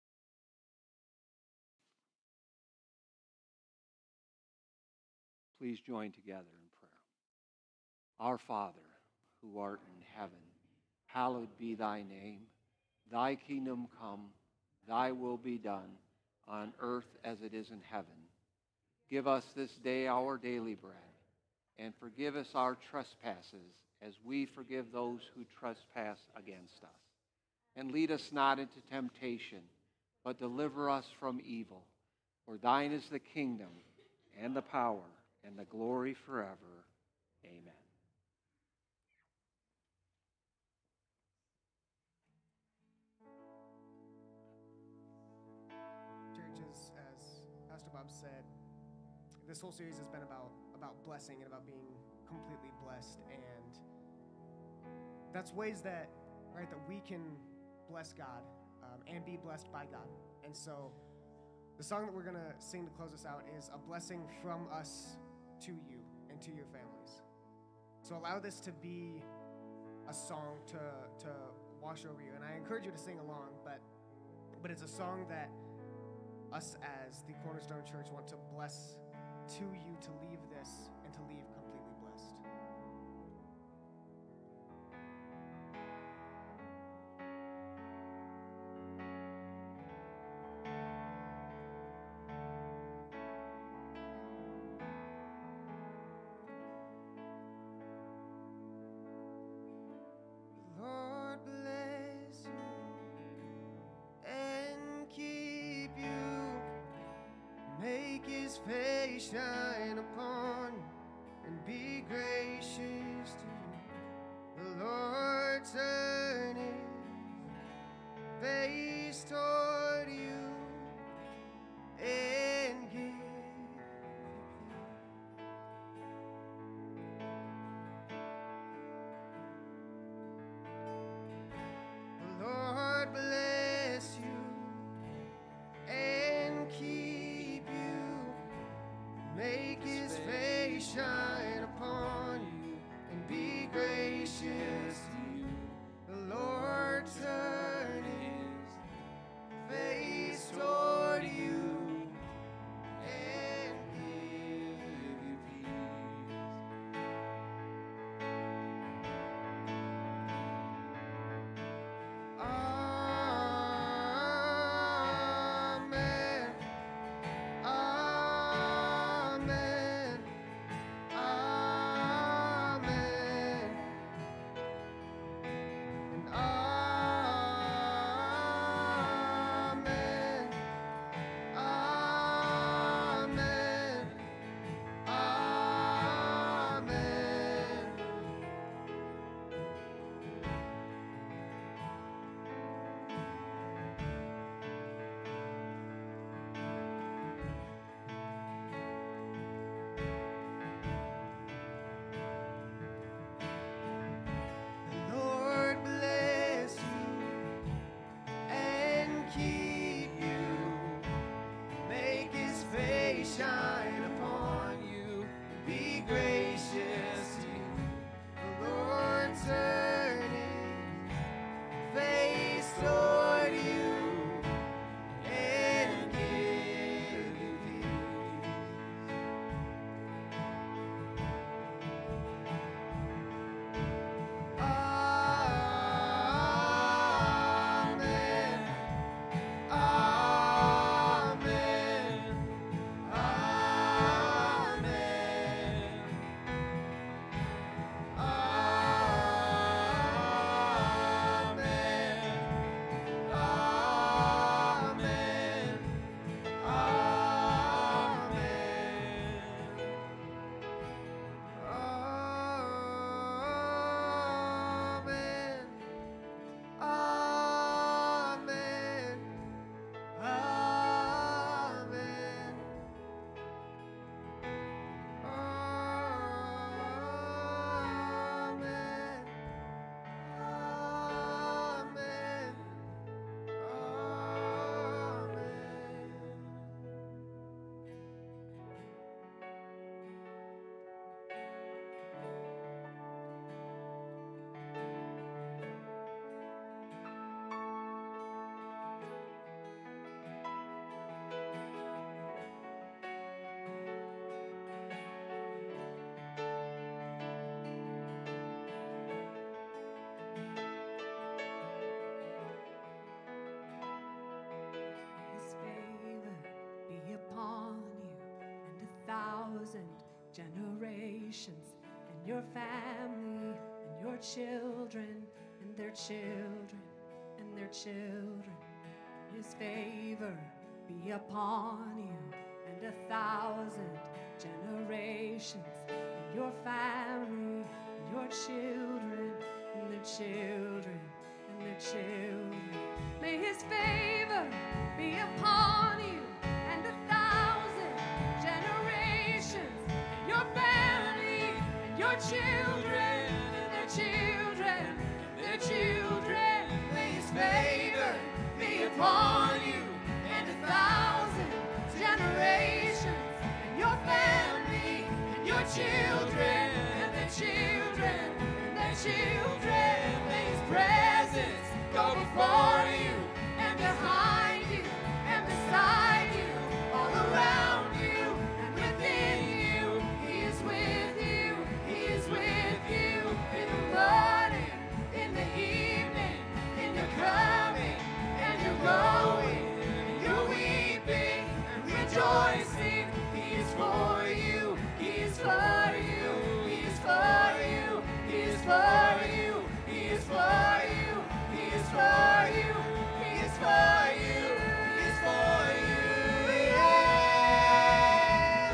Please join together in prayer. Our Father, who art in heaven, hallowed be thy name. Thy kingdom come, thy will be done, on earth as it is in heaven. Give us this day our daily bread, and forgive us our trespasses, as we forgive those who trespass against us. And lead us not into temptation, but deliver us from evil. For thine is the kingdom, and the power, and the glory forever. Amen. Churches, as Pastor Bob said, this whole series has been about, about blessing and about being completely blessed. And that's ways that, right, that we can bless God um, and be blessed by God. And so the song that we're going to sing to close us out is a blessing from us to you and to your families. So allow this to be a song to, to wash over you. And I encourage you to sing along, but, but it's a song that us as the Cornerstone Church want to bless to you to leave this and to leave completely blessed. Lord bless you and keep you. Make His face shine upon you and be gracious to you. The Lord turn His face toward you and give you peace. The Lord bless you and keep you. Make His face shine upon thousand generations, and your family, and your children, and their children, and their children. His favor be upon you, and a thousand generations, and your family, and your children, and their children, and their children. May his favor be upon you, and a thousand generations, and your family, and your children, and their children, and their children. May his favor be upon you, and a thousand generations, and your family, and your children, and their children, and their children. May his presence go before you, and behind you, and beside you, all around you, and within you. He is with you, he is with you, in the morning, in the evening, in your coming, and your going, you're weeping and rejoicing. He is for you, he is for you, he is for you, he is for you, he is for you, he is for you, he is for you, he is for you, yeah.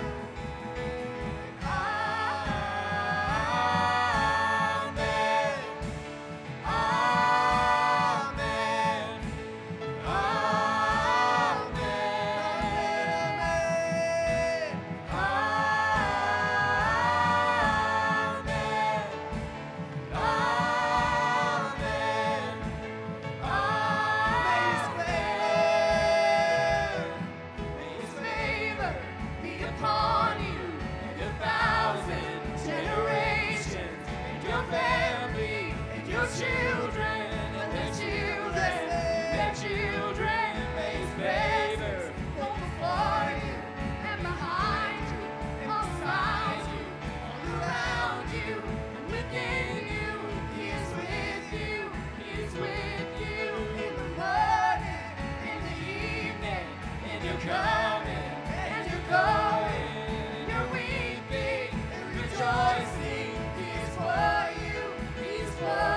Amen. Amen. Children and their children, their children, may his favor go before you and behind you, all beside you, all around you, and within you. He is with you, he is with you, in the morning, in the evening, in your coming and your going, you're weeping and rejoicing. He is for you, he is for you.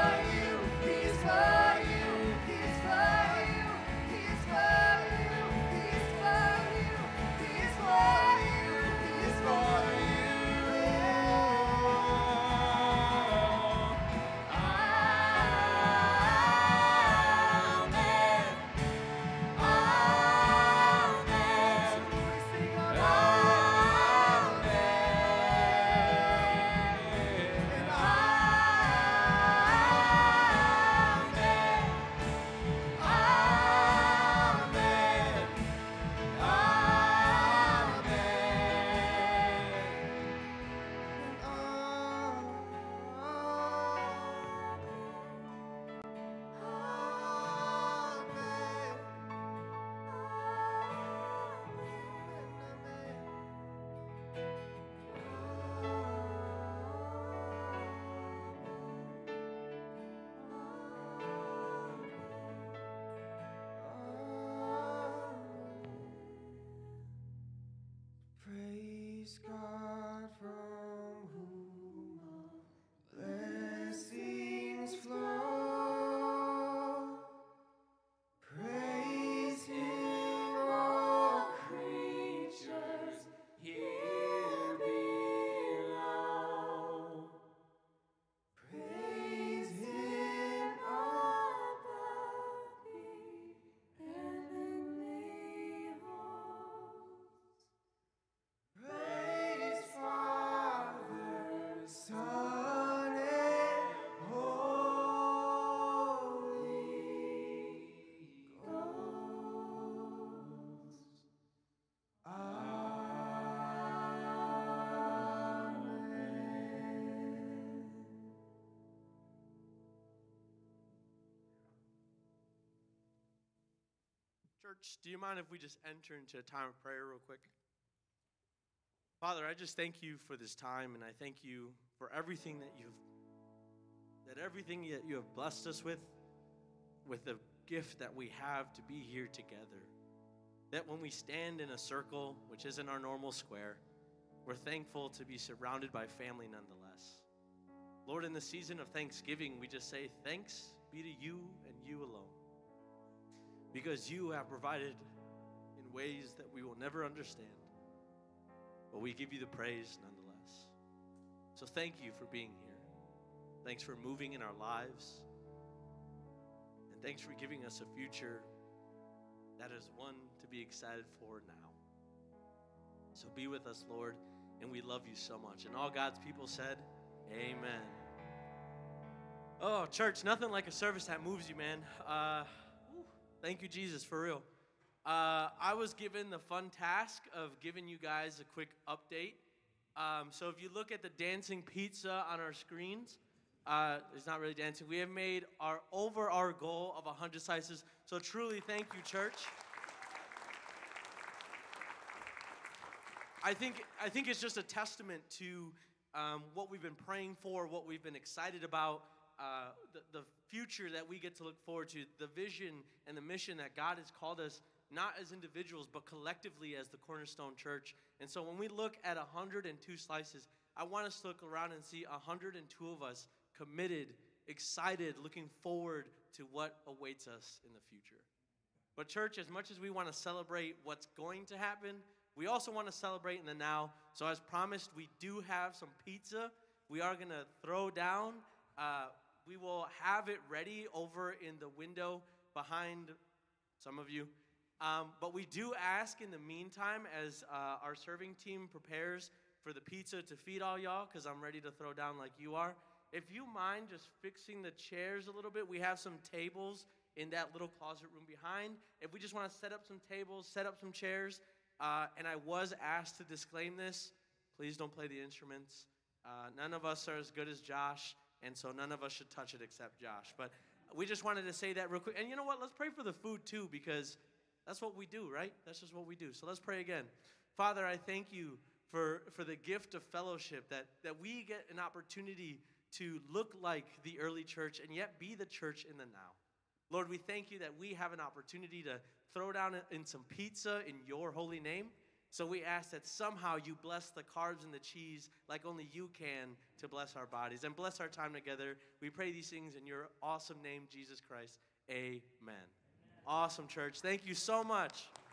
Praise God from whom all blessings flow. Praise him, all creatures here below. Praise him above the heavenly hosts. Praise Father, Son, and Holy Ghost. Amen. Church, do you mind if we just enter into a time of prayer real quick? Father, I just thank you for this time, and I thank you for everything that you've, that everything that you have blessed us with, with the gift that we have to be here together. That when we stand in a circle, which isn't our normal square, we're thankful to be surrounded by family nonetheless. Lord, in the season of Thanksgiving, we just say thanks be to you and you alone, because you have provided in ways that we will never understand, but we give you the praise nonetheless. So thank you for being here. Thanks for moving in our lives, and thanks for giving us a future that is one to be excited for now. So be with us, Lord, and we love you so much. And all God's people said, amen. Oh, church, nothing like a service that moves you, man. Uh, whew, thank you, Jesus, for real. Uh, I was given the fun task of giving you guys a quick update. Um, so if you look at the dancing pizza on our screens, uh, it's not really dancing. We have made our over our goal of one hundred slices. So truly, thank you, church. I think I think it's just a testament to um, what we've been praying for, what we've been excited about, uh, the, the future that we get to look forward to, the vision and the mission that God has called us, not as individuals, but collectively as the Cornerstone Church. And so when we look at one hundred two slices, I want us to look around and see one hundred two of us committed, excited, looking forward to what awaits us in the future. But church, as much as we want to celebrate what's going to happen, we also want to celebrate in the now. So as promised, we do have some pizza we are going to throw down. Uh, we will have it ready over in the window behind some of you. Um, but we do ask in the meantime, as uh, our serving team prepares for the pizza to feed all y'all, because I'm ready to throw down like you are, if you mind just fixing the chairs a little bit, we have some tables in that little closet room behind. If we just want to set up some tables, set up some chairs, uh, and I was asked to disclaim this, please don't play the instruments. Uh, none of us are as good as Josh, and so none of us should touch it except Josh. But we just wanted to say that real quick. And you know what? Let's pray for the food too, because that's what we do, right? That's just what we do. So let's pray again. Father, I thank you for, for the gift of fellowship, that, that we get an opportunity to look like the early church and yet be the church in the now. Lord, we thank you that we have an opportunity to throw down in some pizza in your holy name. So we ask that somehow you bless the carbs and the cheese like only you can to bless our bodies and bless our time together. We pray these things in your awesome name, Jesus Christ. Amen. Amen. Awesome, church. Thank you so much.